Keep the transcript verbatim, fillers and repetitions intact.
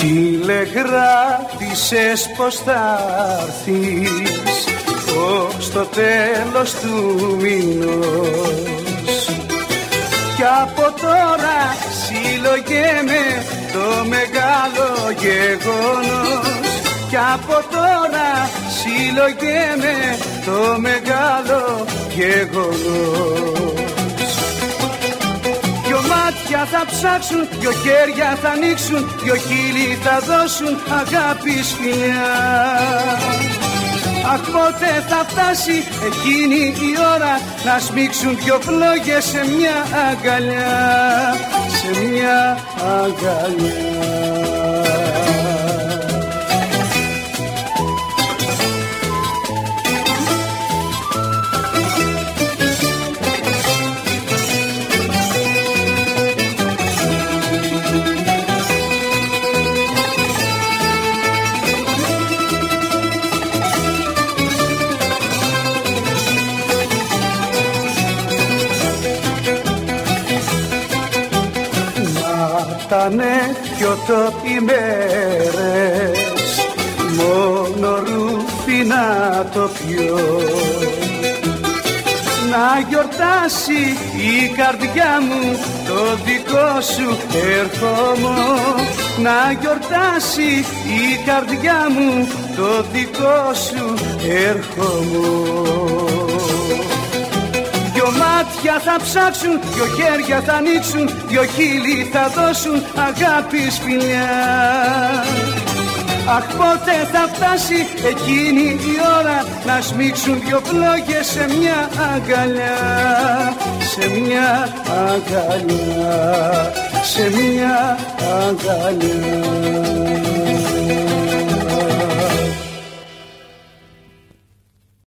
Τηλεγράφησες πως θα έρθεις ως το τέλος του μηνός, κι από τώρα συλλογέμαι το μεγάλο γεγονός, κι από τώρα συλλογέμαι το μεγάλο γεγονός. Δυο μάτια θα ψάξουν, δυο χέρια θα ανοίξουν, δυο χείλη θα δώσουν αγάπη φιλιά. Αχ, πότε θα φτάσει εκείνη η ώρα να σμίξουν δυο φλόγες σε μια αγκαλιά, σε μια αγκαλιά. Ήτανε πιωτό ημέρες, μόνο ρούφι να το πιω, να γιορτάσει η καρδιά μου το δικό σου έρχομο, να γιορτάσει η καρδιά μου το δικό σου έρχομο. Δυο μάτια θα ψάξουν, δυο χέρια θα ανοίξουν, δυο χείλη θα δώσουν αγάπη φιλιά. Αχ, πότε θα φτάσει εκείνη η ώρα να σμίξουν δυο φλόγες σε μια αγκαλιά, σε μια αγκαλιά, σε μια αγκαλιά.